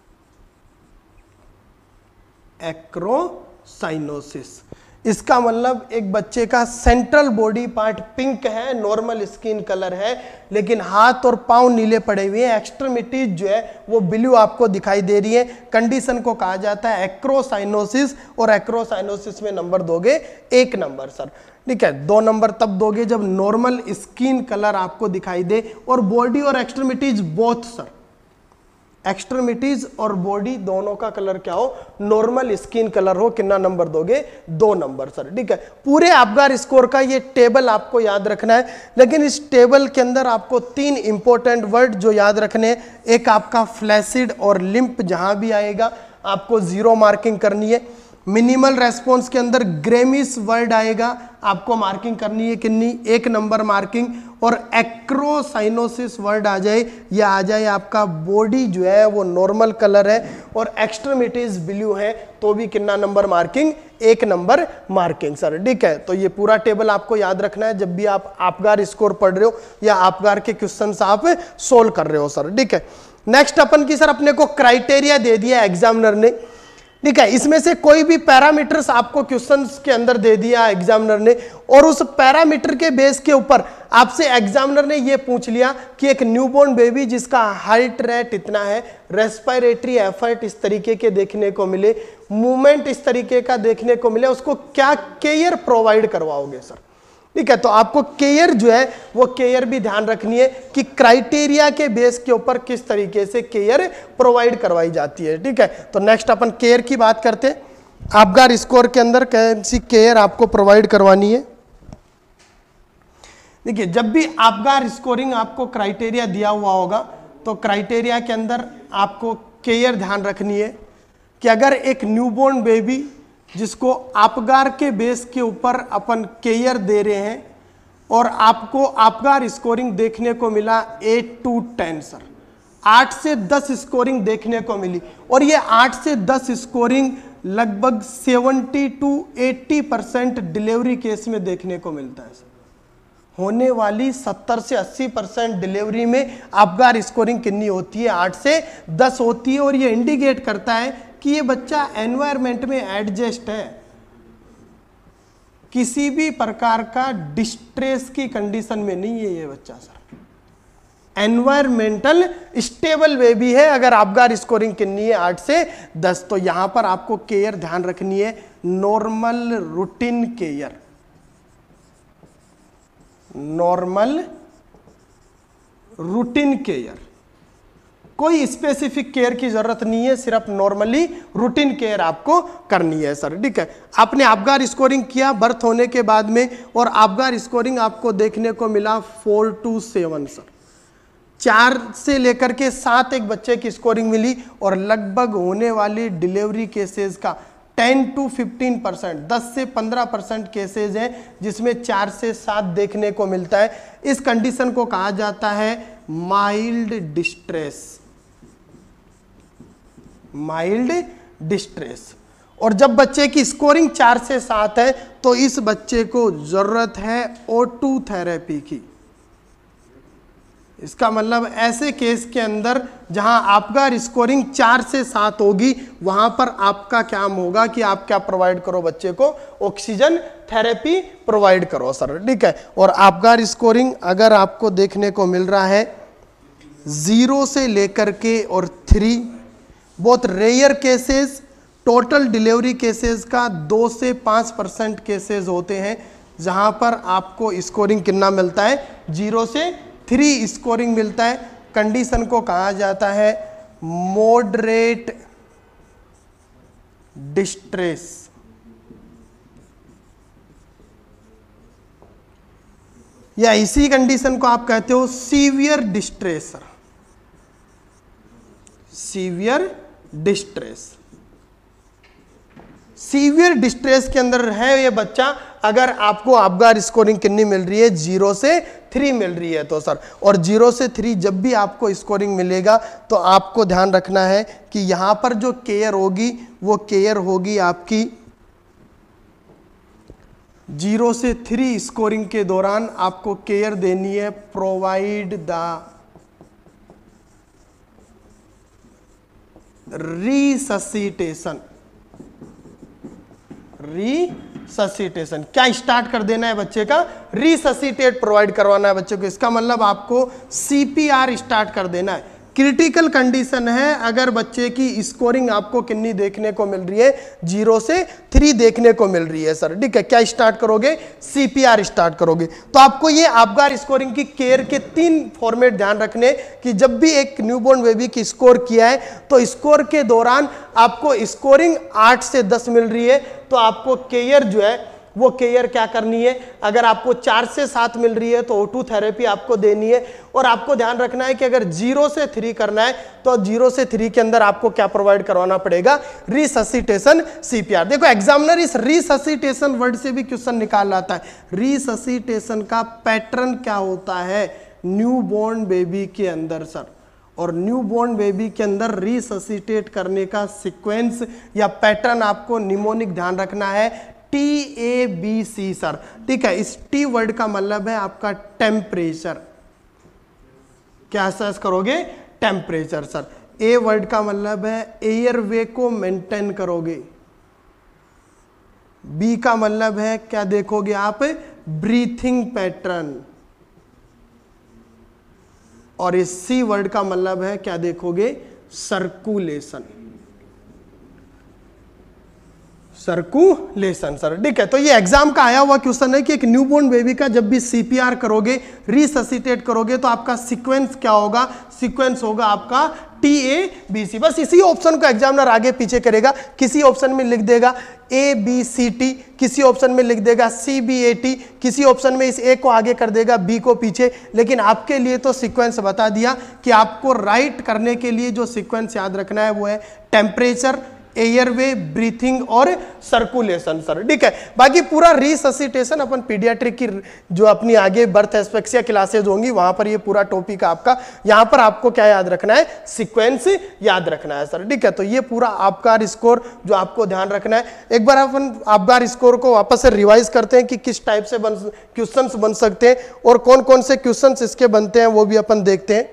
एक्रोसाइनोसिस इसका मतलब एक बच्चे का सेंट्रल बॉडी पार्ट पिंक है, नॉर्मल स्किन कलर है, लेकिन हाथ और पांव नीले पड़े हुए हैं, एक्सट्रीमिटीज जो है वो ब्लू आपको दिखाई दे रही है। कंडीशन को कहा जाता है एक्रोसाइनोसिस, और एक्रोसाइनोसिस में नंबर दोगे 1 नंबर सर। ठीक है, 2 नंबर तब दोगे जब नॉर्मल स्किन कलर आपको दिखाई दे और बॉडी और एक्सट्रीमिटीज बोथ सर, एक्सट्रीमिटीज और बॉडी दोनों का कलर क्या हो, नॉर्मल स्किन कलर हो। कितना नंबर दोगे? 2 नंबर सर। ठीक है, पूरे आपका स्कोर का ये टेबल आपको याद रखना है, लेकिन इस टेबल के अंदर आपको 3 इंपॉर्टेंट वर्ड जो याद रखने हैं। एक आपका फ्लैसिड और लिम्प, जहां भी आएगा आपको 0 मार्किंग करनी है। मिनिमल रेस्पॉन्स के अंदर ग्रेमिस वर्ड आएगा, आपको मार्किंग करनी है कितनी? 1 नंबर मार्किंग। और एक्रोसाइनोसिस वर्ड आ जाए, या आ जाए आपका बॉडी जो है वो नॉर्मल कलर है और एक्सट्रीमिटीज ब्लू है, तो भी कितना number marking? 1 number marking sir. ठीक है, तो ये पूरा टेबल आपको याद रखना है जब भी आप आपगार स्कोर पढ़ रहे हो या आपगार के क्वेश्चन आप सोल्व कर रहे हो सर। ठीक है, नेक्स्ट अपन की सर अपने को क्राइटेरिया दे दिया एग्जामिनर ने। ठीक है, इसमें से कोई भी पैरामीटर्स आपको क्वेश्चंस के अंदर दे दिया एग्जामिनर ने, और उस पैरामीटर के बेस के ऊपर आपसे एग्जामिनर ने ये पूछ लिया कि एक न्यूबॉर्न बेबी जिसका हार्ट रेट इतना है, रेस्पिरेटरी एफर्ट इस तरीके के देखने को मिले, मूवमेंट इस तरीके का देखने को मिले, उसको क्या केयर प्रोवाइड करवाओगे सर? ठीक है, तो आपको केयर जो है वो केयर भी ध्यान रखनी है कि क्राइटेरिया के बेस के ऊपर किस तरीके से केयर प्रोवाइड करवाई जाती है। ठीक है, तो नेक्स्ट अपन केयर की बात करते हैं। आपगार स्कोर के अंदर कैसी केयर आपको प्रोवाइड करवानी है? देखिए, जब भी आपगार स्कोरिंग आपको क्राइटेरिया दिया हुआ होगा तो क्राइटेरिया के अंदर आपको केयर ध्यान रखनी है कि अगर एक न्यूबॉर्न बेबी जिसको आपगार के बेस के ऊपर अपन केयर दे रहे हैं और आपको आपगार स्कोरिंग देखने को मिला 8 to 10 सर, 8 से 10 स्कोरिंग देखने को मिली, और ये 8 से 10 स्कोरिंग लगभग 70 to 80% डिलीवरी केस में देखने को मिलता है सर। होने वाली 70 से 80% डिलीवरी में आपगार स्कोरिंग कितनी होती है? 8 से 10 होती है, और ये इंडिकेट करता है कि ये बच्चा एनवायरमेंट में एडजस्ट है, किसी भी प्रकार का डिस्ट्रेस की कंडीशन में नहीं है ये बच्चा सर, एनवायरमेंटल स्टेबल बेबी है। अगर आपगार स्कोरिंग कितनी है? 8 से 10। तो यहां पर आपको केयर ध्यान रखनी है, normal routine care, normal routine care, कोई स्पेसिफिक केयर की जरूरत नहीं है, सिर्फ नॉर्मली रूटीन केयर आपको करनी है सर। ठीक है, आपने आपगार स्कोरिंग किया बर्थ होने के बाद में, और आपगार स्कोरिंग आपको देखने को मिला 4 to 7 सर, 4 से लेकर के 7 एक बच्चे की स्कोरिंग मिली, और लगभग होने वाली डिलीवरी केसेस का 10 to 15%, 10 से 15% केसेज हैं जिसमें 4 से 7 देखने को मिलता है। इस कंडीशन को कहा जाता है माइल्ड डिस्ट्रेस, माइल्ड डिस्ट्रेस। और जब बच्चे की स्कोरिंग 4 से 7 है तो इस बच्चे को जरूरत है O2 थेरेपी की। इसका मतलब ऐसे केस के अंदर जहां आपका स्कोरिंग 4 से 7 होगी, वहां पर आपका काम होगा कि आप क्या प्रोवाइड करो, बच्चे को ऑक्सीजन थेरेपी प्रोवाइड करो सर। ठीक है, और आपका स्कोरिंग अगर आपको देखने को मिल रहा है 0 से लेकर के और 3, बहुत rare cases, total delivery cases का 2 से 5% केसेस होते हैं जहां पर आपको स्कोरिंग कितना मिलता है? 0 से 3 स्कोरिंग मिलता है। कंडीशन को कहा जाता है मॉडरेट डिस्ट्रेस, या इसी कंडीशन को आप कहते हो severe distress. Severe distress. Severe distress के अंदर है ये बच्चा। अगर आपको आपगार स्कोरिंग कितनी मिल रही है, 0 से 3 मिल रही है तो सर, और 0 से 3 जब भी आपको स्कोरिंग मिलेगा तो आपको ध्यान रखना है कि यहां पर जो केयर होगी वो केयर होगी आपकी 0 से 3 स्कोरिंग के दौरान आपको केयर देनी है, प्रोवाइड द रिससिटेशन। रिससिटेशन क्या स्टार्ट कर देना है बच्चे का, रिससिटेट प्रोवाइड करवाना है बच्चे को। इसका मतलब आपको सीपीआर स्टार्ट कर देना है। क्रिटिकल कंडीशन है अगर बच्चे की स्कोरिंग आपको कितनी देखने को मिल रही है, 0 से 3 देखने को मिल रही है सर, ठीक है। क्या स्टार्ट करोगे, सीपीआर स्टार्ट करोगे। तो आपको ये आपगार स्कोरिंग की केयर के 3 फॉर्मेट ध्यान रखने कि जब भी एक न्यूबॉर्न बेबी की स्कोर किया है तो स्कोर के दौरान आपको स्कोरिंग 8 से 10 मिल रही है तो आपको केयर जो है वो केयर क्या करनी है। अगर आपको 4 से 7 मिल रही है तो O2 थेरेपी आपको देनी है। और आपको ध्यान रखना है कि अगर 0 से 3 करना है तो 0 से 3 के अंदर आपको क्या प्रोवाइड करवाना पड़ेगा, रिससिटेशन सीपीआर। देखो एग्जामिनर इस रिससिटेशन वर्ड से भी क्वेश्चन निकाल लाता है। रिससिटेशन का पैटर्न क्या होता है न्यूबॉर्न बेबी के अंदर सर, और न्यूबॉर्न बेबी के अंदर रिससिटेट करने का सीक्वेंस या पैटर्न आपको निमोनिक ध्यान रखना है, TABC सर, ठीक है। इस T वर्ड का मतलब है आपका टेम्परेचर। क्या असेस करोगे, टेम्परेचर सर। A वर्ड का मतलब है एयरवे को मेंटेन करोगे। B का मतलब है क्या देखोगे आप, ब्रीथिंग पैटर्न। और इस C वर्ड का मतलब है क्या देखोगे, सर्कुलेशन। सर्कुलेशन सर, ठीक है। तो ये एग्जाम का आया हुआ क्वेश्चन है कि एक न्यूबॉर्न बेबी का जब भी सीपीआर करोगे, रिससिटेट करोगे तो आपका सीक्वेंस क्या होगा, सीक्वेंस होगा आपका TABC। बस इसी ऑप्शन को एग्जामिनर आगे पीछे करेगा, किसी ऑप्शन में लिख देगा ABCT, किसी ऑप्शन में लिख देगा CBAT, किसी ऑप्शन में इस A को आगे कर देगा, B को पीछे। लेकिन आपके लिए तो सीक्वेंस बता दिया कि आपको राइट करने के लिए जो सीक्वेंस याद रखना है वो है टेम्परेचर, एयरवे, ब्रीथिंग और सर्कुलेशन सर, ठीक है। बाकी पूरा रिससिटेशन अपन पीडियाट्रिक की जो अपनी आगे बर्थ एस्पेक्सिया क्लासेज होंगी वहां पर ये पूरा टॉपिक आपका, यहां पर आपको क्या याद रखना है, सीक्वेंस याद रखना है सर, ठीक है। तो ये पूरा आपगार स्कोर जो आपको ध्यान रखना है। एक बार अपन आपगार स्कोर को वापस से रिवाइज करते हैं कि किस टाइप से क्वेश्चंस बन सकते हैं और कौन कौन से क्वेश्चंस इसके बनते हैं वो भी अपन देखते हैं।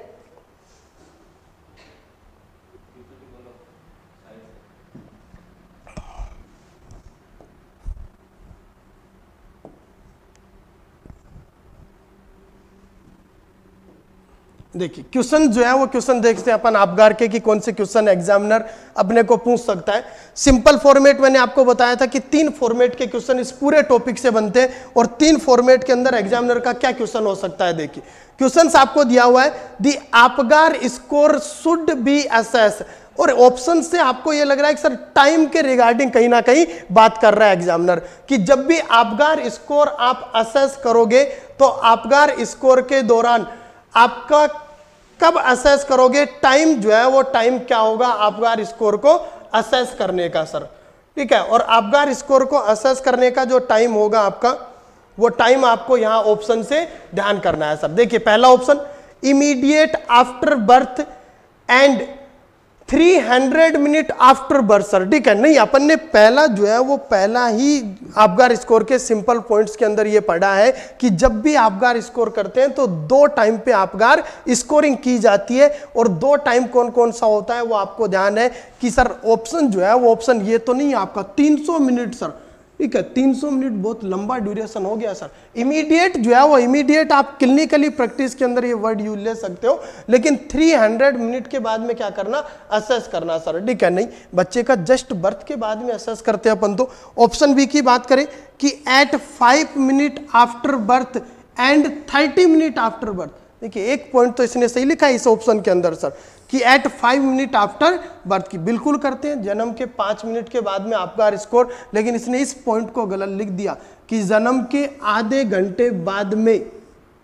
देखिए क्वेश्चन जो है वो क्वेश्चन देखते हैं अपन आपगार के कि कौन से क्वेश्चन एग्जामिनर अपने को पूछ सकता है। सिंपल फॉर्मेट मैंने आपको बताया था कि 3 फॉर्मेट के क्वेश्चन इस पूरे टॉपिक से बनते हैं और 3 फॉर्मेट के अंदर एग्जामिनर का क्या क्वेश्चन हो सकता है। देखिए क्वेश्चंस आपको दिया हुआ है, the Apgar score should be assess, और ऑप्शन से आपको ये लग रहा है कि सर टाइम के रिगार्डिंग कहीं ना कहीं बात कर रहा है एग्जामिनर कि जब भी आपगार स्कोर आप असेस करोगे तो आपगार स्कोर के दौरान आपका कब असेस करोगे, टाइम जो है वो टाइम क्या होगा आपगार स्कोर को असेस करने का सर, ठीक है। और आपगार स्कोर को असेस करने का जो टाइम होगा आपका, वो टाइम आपको यहां ऑप्शन से ध्यान करना है सर। देखिए पहला option immediate after birth and 300 minute after birth sir, ठीक है। नहीं, अपन ने पहला जो है वो पहला ही आपगार स्कोर के सिंपल पॉइंट्स के अंदर ये पढ़ा है कि जब भी आपगार स्कोर करते हैं तो 2 टाइम पे आपगार स्कोरिंग की जाती है, और 2 टाइम कौन कौन सा होता है वो आपको ध्यान है कि सर ऑप्शन जो है वो ऑप्शन ये तो नहीं है आपका 300 मिनट सर, ठीक है। 300 मिनट बहुत लंबा ड्यूरेशन हो गया सर। इमीडिएट जो है वो इमीडिएट आप क्लिनिकली प्रैक्टिस के अंदर ये वर्ड यूज ले सकते हो, लेकिन 300 मिनट के बाद में क्या करना, असेस करना सर, ठीक है। नहीं, बच्चे का जस्ट बर्थ के बाद में असेस करते हैं अपन। तो ऑप्शन बी की बात करें कि at 5 minute after birth and 30 minute after birth. देखिए एक पॉइंट तो इसने सही लिखा है इस ऑप्शन के अंदर सर कि एट 5 मिनट आफ्टर बर्थ की बिल्कुल करते हैं, जन्म के 5 मिनट के बाद में आपगार स्कोर, लेकिन इसने इस पॉइंट को गलत लिख दिया कि जन्म के आधे घंटे बाद में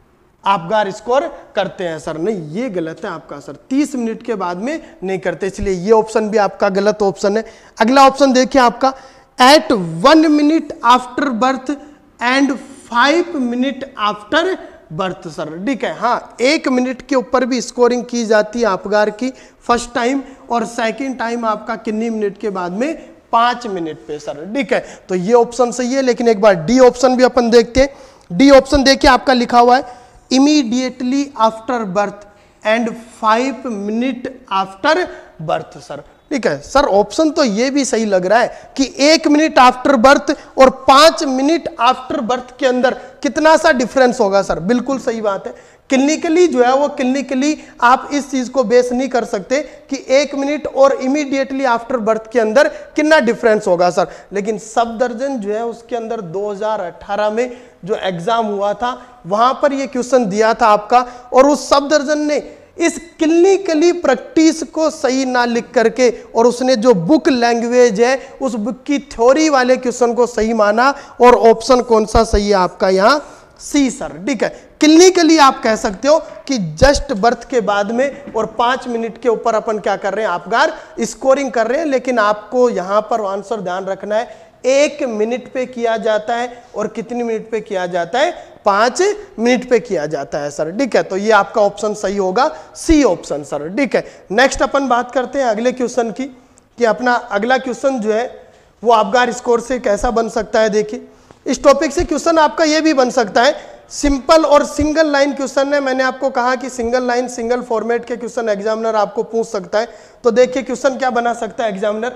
आपगार स्कोर करते हैं सर। नहीं, ये गलत है आपका सर, 30 मिनट के बाद में नहीं करते, इसलिए ये ऑप्शन भी आपका गलत ऑप्शन है। अगला ऑप्शन देखिए आपका, at 1 minute after birth and 5 minute after birth sir. ठीक है, हाँ, 1 मिनट के ऊपर भी स्कोरिंग की जाती है आपगार की फर्स्ट टाइम, और सेकंड टाइम आपका कितनी मिनट के बाद में, 5 मिनट पे सर। ठीक है, तो ये ऑप्शन सही है। लेकिन एक बार डी ऑप्शन भी अपन देखते हैं। डी ऑप्शन देखिए आपका लिखा हुआ है immediately after birth and 5 minute after birth sir. ठीक है सर, ऑप्शन तो ये भी सही लग रहा है कि 1 मिनट आफ्टर बर्थ और 5 मिनट आफ्टर बर्थ के अंदर कितना सा डिफरेंस होगा सर। बिल्कुल सही बात है। क्लिनिकली जो है वो क्लिनिकली आप इस चीज को बेस नहीं कर सकते कि 1 मिनट और इमीडिएटली आफ्टर बर्थ के अंदर कितना डिफरेंस होगा सर। लेकिन सब दर्जन जो है उसके अंदर 2018 में जो एग्जाम हुआ था वहां पर ये क्वेश्चन दिया था आपका, और उस सब दर्जन ने इस क्लिनिकली प्रैक्टिस को सही ना लिख करके और उसने जो बुक लैंग्वेज है उस बुक की थ्योरी वाले क्वेश्चन को सही माना, और ऑप्शन कौन सा सही है आपका यहाँ, सी सर। ठीक है, क्लिनिकली आप कह सकते हो कि जस्ट बर्थ के बाद में और 5 मिनट के ऊपर अपन क्या कर रहे हैं, आपगार स्कोरिंग कर रहे हैं। लेकिन आपको यहां पर आंसर ध्यान रखना है, 1 मिनट पे किया जाता है और कितनी मिनट पे किया जाता है, 5 मिनट पे किया जाता है सर। ठीक है, तो ये आपका ऑप्शन सही होगा, सी ऑप्शन सर। ठीक है, नेक्स्ट अपन बात करते हैं अगले क्वेश्चन की, कि अपना अगला क्वेश्चन जो है वो आपगार स्कोर से कैसा बन सकता है। देखिए, इस टॉपिक से क्वेश्चन आपका ये भी बन सकता है, सिंपल और सिंगल लाइन क्वेश्चन है। मैंने आपको कहा कि सिंगल लाइन सिंगल फॉर्मेट के क्वेश्चन एग्जामिनर आपको पूछ सकता है। तो देखिए क्वेश्चन क्या बना सकता है एग्जामिनर,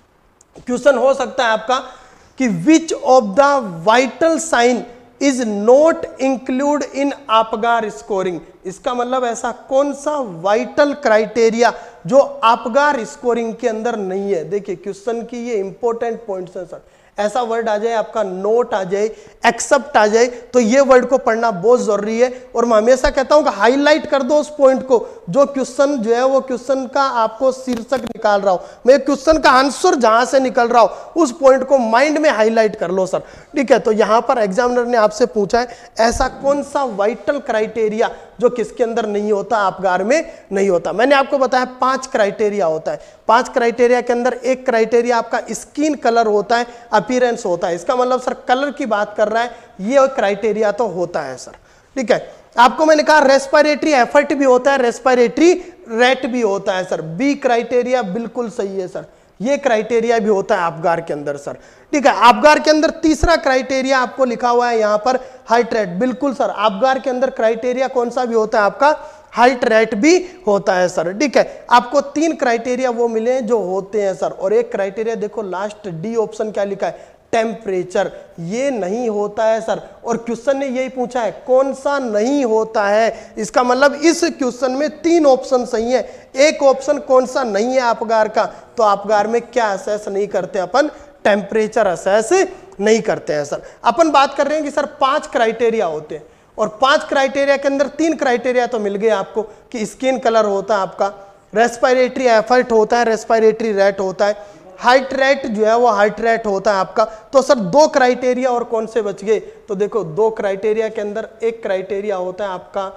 क्वेश्चन हो सकता है आपका कि which of the vital sign is not include in Apgar scoring. इसका मतलब ऐसा कौन सा वाइटल क्राइटेरिया जो आपगार स्कोरिंग के अंदर नहीं है। देखिए क्वेश्चन की ये इंपॉर्टेंट पॉइंट्स है सर। ऐसा वर्ड आ जाए आपका, नोट आ जाए, एक्सेप्ट आ जाए, तो ये वर्ड को पढ़ना बहुत जरूरी है। और मैं हमेशा कहता हूं कि हाईलाइट कर दो उस पॉइंट को जो क्वेश्चन जो है वो क्वेश्चन का आपको शीर्षक निकाल रहा हो, मैं क्वेश्चन का आंसर जहां से निकल रहा हो उस पॉइंट को माइंड में हाईलाइट कर लो सर। ठीक है, तो यहां पर एग्जामिनर ने आपसे पूछा है ऐसा कौन सा वाइटल क्राइटेरिया जो किसके अंदर नहीं होता, आपगार में नहीं होता। मैंने आपको बताया 5 क्राइटेरिया होता है। 5 क्राइटेरिया के अंदर एक क्राइटेरिया आपका स्किन कलर होता है, अपीयरेंस होता है। इसका मतलब सर कलर की बात कर रहा है, ये क्राइटेरिया तो होता है सर। ठीक है, आपको मैंने कहा रेस्पिरेटरी एफर्ट भी होता है, रेस्पिरेटरी रेट भी होता है सर। बी क्राइटेरिया बिल्कुल सही है सर, ये क्राइटेरिया भी होता है आपगार के अंदर सर। ठीक है, आपगार के अंदर तीसरा क्राइटेरिया आपको लिखा हुआ है यहां पर हाइट रेट। बिल्कुल सर, आपगार के अंदर क्राइटेरिया कौन सा भी होता है आपका, हाइट रेट भी होता है सर। ठीक है, आपको 3 क्राइटेरिया वो मिले हैं जो होते हैं सर, और एक क्राइटेरिया देखो लास्ट डी ऑप्शन क्या लिखा है, टेम्परेचर, ये नहीं होता है सर। और क्वेश्चन ने यही पूछा है कौन सा नहीं होता है। इसका मतलब इस क्वेश्चन में 3 ऑप्शन सही है, एक ऑप्शन कौन सा नहीं है आपगार का, तो आपगार में क्या असेस नहीं करते अपन, टेम्परेचर असेस नहीं करते हैं सर। अपन बात कर रहे हैं कि सर 5 क्राइटेरिया होते हैं, और 5 क्राइटेरिया के अंदर 3 क्राइटेरिया तो मिल गए आपको कि स्किन कलर होता है आपका, रेस्पिरेटरी एफर्ट होता है, रेस्पिरेटरी रेट होता है, हाइट रेट जो है वो हाइट रेट होता है आपका। तो सर 2 क्राइटेरिया और कौन से बच गए, तो देखो 2 क्राइटेरिया के अंदर एक क्राइटेरिया होता है आपका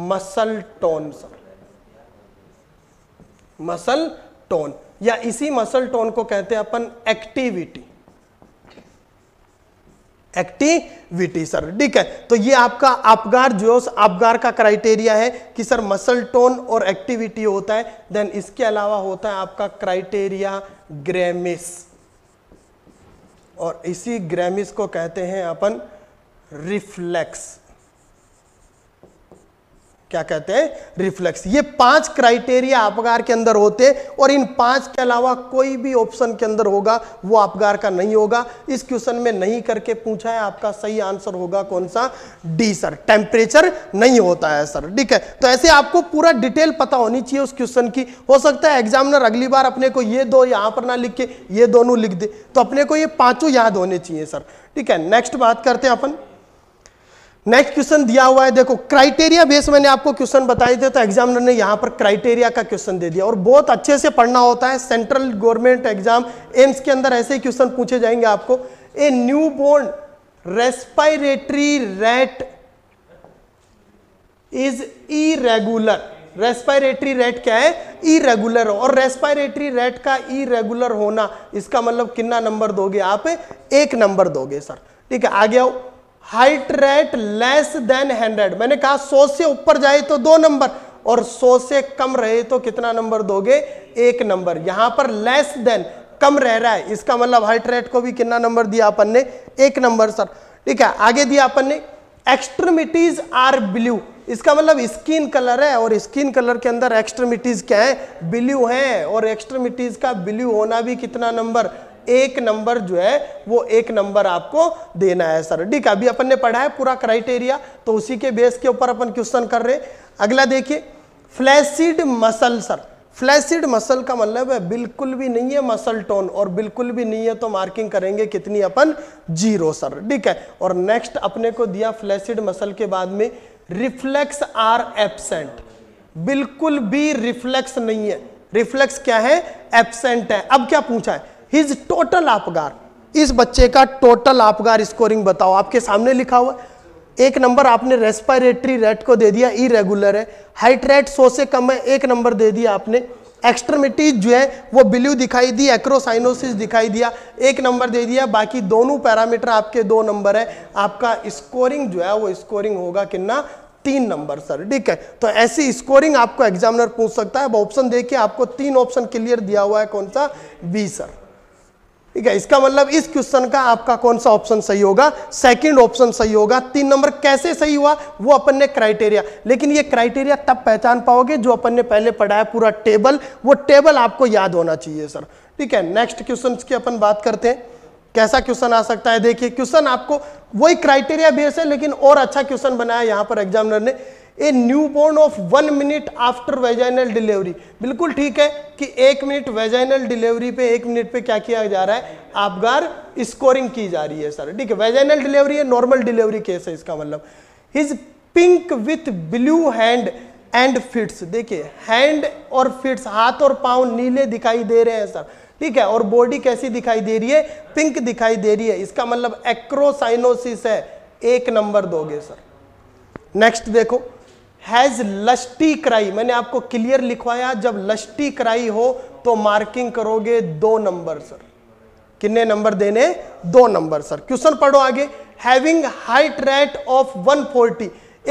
muscle tone sir, muscle tone, या इसी मसल टोन को कहते हैं अपन एक्टिविटी, एक्टिविटी सर। ठीक है, तो ये आपका आपगार जो आपगार का क्राइटेरिया है कि सर मसल टोन और एक्टिविटी होता है। देन इसके अलावा होता है आपका क्राइटेरिया ग्रेमिस, और इसी ग्रेमिस को कहते हैं अपन रिफ्लेक्स। क्या कहते हैं, रिफ्लेक्स। ये 5 क्राइटेरिया आपगार के अंदर होते हैं, और इन 5 के अलावा कोई भी ऑप्शन के अंदर होगा वो आपगार का नहीं होगा। इस क्वेश्चन में नहीं करके पूछा है, आपका सही आंसर होगा कौन सा, डी सर, टेम्परेचर नहीं होता है सर। ठीक है, तो ऐसे आपको पूरा डिटेल पता होनी चाहिए उस क्वेश्चन की। हो सकता है एग्जामिनर अगली बार अपने को ये 2 यहां पर ना लिख के ये दोनों लिख दे, तो अपने को ये 5 याद होने चाहिए सर। ठीक है, नेक्स्ट बात करते हैं अपन। नेक्स्ट क्वेश्चन दिया हुआ है, देखो क्राइटेरिया बेस मैंने आपको क्वेश्चन बताए थे, तो एग्जामिनर ने यहां पर क्राइटेरिया का क्वेश्चन दे दिया, और बहुत अच्छे से पढ़ना होता है। सेंट्रल गवर्नमेंट एग्जाम एम्स के अंदर ऐसे ही क्वेश्चन पूछे जाएंगे आपको। A newborn respiratory rate is irregular. Respiratory rate क्या है? इरेगुलर। और रेस्पिरेटरी रेट का इरेगुलर होना, इसका मतलब कितना नंबर दोगे आप? 1 नंबर दोगे सर। ठीक है, आगे आओ। हार्ट रेट लेस देन 100, मैंने कहा 100 से ऊपर जाए तो 2 नंबर और 100 से कम रहे तो कितना नंबर दोगे? 1 नंबर। यहां पर लेस देन, कम रह रहा है, इसका मतलब हार्ट रेट को भी कितना नंबर दिया अपन ने? 1 नंबर सर। ठीक है, आगे दिया अपन ने एक्सट्रीमिटीज आर ब्लू, इसका मतलब स्किन कलर है और स्किन कलर के अंदर एक्सट्रीमिटीज क्या है? ब्लू है। और एक्सट्रीमिटीज का ब्लू होना भी कितना नंबर? 1 नंबर जो है वो 1 नंबर आपको देना है सर। ठीक है, अभी अपन ने पढ़ा है पूरा क्राइटेरिया, तो उसी के बेस के ऊपर अपन क्वेश्चन कर रहे हैं। अगला देखिए, flaccid muscle sir. Flaccid muscle का मतलब है बिल्कुल भी नहीं है मसल टोन और बिल्कुल भी नहीं है, तो मार्किंग करेंगे कितनी अपन? 0 सर। ठीक है, और नेक्स्ट अपने को दिया फ्लैसिड मसल के बाद में रिफ्लेक्स आर एब्सेंट, बिल्कुल भी रिफ्लेक्स नहीं है। रिफ्लेक्स क्या है? एब्सेंट है। अब क्या पूछा है? हिज टोटल आपगार, इस बच्चे का टोटल आपगार स्कोरिंग बताओ। आपके सामने लिखा हुआ है। 1 नंबर आपने रेस्पिरेटरी रेट को दे दिया, इरेगुलर है। हार्ट रेट 100 से कम है, 1 नंबर दे दिया आपने। एक्सट्रीमिटीज जो है वो ब्लू दिखाई दी, एक्रोसाइनोसिस दिखाई दिया, 1 नंबर दे दिया। बाकी दोनों पैरामीटर आपके 2 नंबर है। आपका स्कोरिंग जो है वो स्कोरिंग होगा कितना? 3 नंबर सर। ठीक है, तो ऐसी स्कोरिंग आपको एग्जामिनर पूछ सकता है। अब ऑप्शन देखिए, आपको 3 ऑप्शन क्लियर दिया हुआ है, कौन सा? B sir. ठीक है, इसका मतलब इस क्वेश्चन का आपका कौन सा ऑप्शन सही होगा? सेकंड ऑप्शन सही होगा। 3 नंबर कैसे सही हुआ वो अपन ने क्राइटेरिया, लेकिन ये क्राइटेरिया तब पहचान पाओगे जो अपन ने पहले पढ़ा है पूरा टेबल, वो टेबल आपको याद होना चाहिए सर। ठीक है, नेक्स्ट क्वेश्चन की अपन बात करते हैं। कैसा क्वेश्चन आ सकता है? देखिए, क्वेश्चन आपको वही क्राइटेरिया बेस है, लेकिन और अच्छा क्वेश्चन बनाया यहां पर एग्जामिनर ने। A newborn of 1 minute after vaginal delivery, बिल्कुल ठीक है कि 1 मिनट वेजाइनल डिलीवरी पे 1 मिनट पे क्या किया जा रहा है? आपगार स्कोरिंग की जा रही है सर। ठीक है, वेजाइनल डिलीवरी है, नॉर्मल डिलीवरी केस है। इसका मतलब his pink with blue hand and feet, देखिए हैंड और फिट्स, हाथ और पांव नीले दिखाई दे रहे हैं सर। ठीक है, और बॉडी कैसी दिखाई दे रही है? पिंक दिखाई दे रही है। इसका मतलब एक्रोसाइनोसिस है, 1 नंबर दोगे सर। नेक्स्ट देखो, हैज लस्टी क्राई, मैंने आपको क्लियर लिखवाया, जब लस्टी क्राई हो तो मार्किंग करोगे 2 नंबर सर। कितने नंबर देने? 2 नंबर सर। क्वेश्चन पढ़ो आगे। Having heart rate of 140,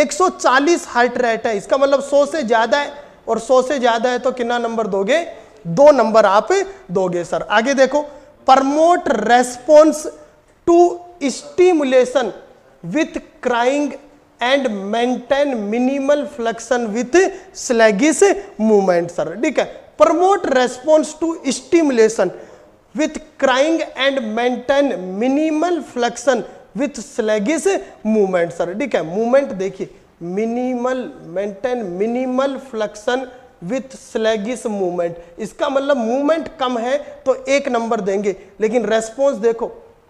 140 heart rate है, इसका मतलब 100 से ज्यादा है, और 100 से ज्यादा है तो कितना नंबर दोगे? 2 नंबर आप दोगे सर। आगे देखो, prompt response to stimulation with crying and maintain minimal flexion with sluggish movement sir. ठीक है, prompt response to stimulation with crying and maintain minimal flexion with sluggish movement sir. ठीक है, movement देखिए, minimal, maintain minimal flexion with sluggish movement, इसका मतलब movement कम है तो 1 number देंगे। लेकिन रेस्पॉन्स देखो,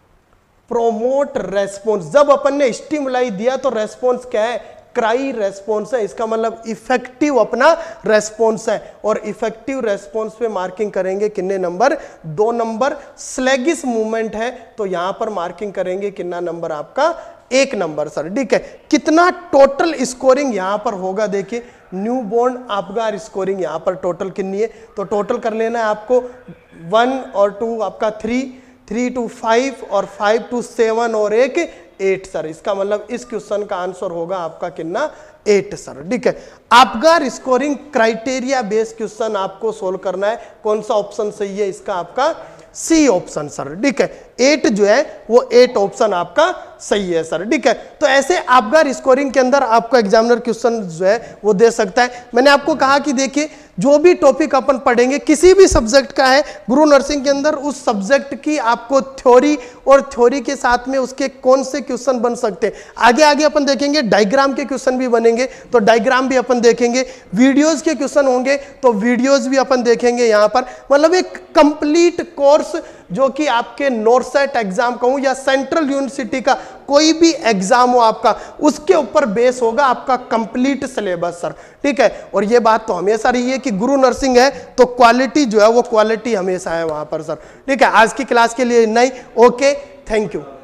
प्रोमोट रेस्पॉन्स, जब अपन ने स्टिमुलाई दिया तो रेस्पॉन्स क्या है? क्राई रेस्पॉन्स है। इसका मतलब इफेक्टिव अपना रेस्पॉन्स है, और इफेक्टिव रेस्पॉन्स पे मार्किंग करेंगे कितने नंबर? 2 नंबर। स्लैगिश मूवमेंट है तो यहां पर मार्किंग करेंगे कितना नंबर? आपका 1 नंबर सर। ठीक है, कितना टोटल स्कोरिंग यहां पर होगा? देखिए, न्यूबॉर्न आपगार स्कोरिंग यहां पर टोटल कितनी है? तो टोटल कर लेना है आपको 1 और 2 आपका 3 to 5 और 5 to 7 और 8 सर। इसका मतलब इस क्वेश्चन का आंसर होगा आपका कितना? 8 सर। ठीक है, Apgar scoring criteria based question आपको सोल्व करना है। कौन सा ऑप्शन सही है इसका? आपका सी ऑप्शन सर। ठीक है, 8 जो है वो 8 ऑप्शन आपका सही है सर। ठीक है, तो ऐसे आपगार स्कोरिंग के अंदर आपको एग्जामिनर क्वेश्चन जो है वो दे सकता है। मैंने आपको कहा कि देखिए, जो भी टॉपिक अपन पढ़ेंगे किसी भी सब्जेक्ट का है गुरु नर्सिंग के अंदर, उस सब्जेक्ट की आपको थ्योरी और थ्योरी के साथ में उसके कौन से क्वेश्चन बन सकते हैं, आगे आगे अपन देखेंगे। डायग्राम के क्वेश्चन भी बनेंगे तो डायग्राम भी अपन देखेंगे, वीडियोस के क्वेश्चन होंगे तो वीडियोस भी अपन देखेंगे। यहाँ पर मतलब एक कंप्लीट कोर्स जो कि आपके नॉर्सेट एग्जाम कहूं या सेंट्रल यूनिवर्सिटी का कोई भी एग्जाम हो आपका, उसके ऊपर बेस होगा आपका कंप्लीट सिलेबस सर। ठीक है, और ये बात तो हमेशा रही है कि गुरु नर्सिंग है तो क्वालिटी जो है वो क्वालिटी हमेशा है वहां पर सर। ठीक है, आज की क्लास के लिए इतना ही। Okay, thank you.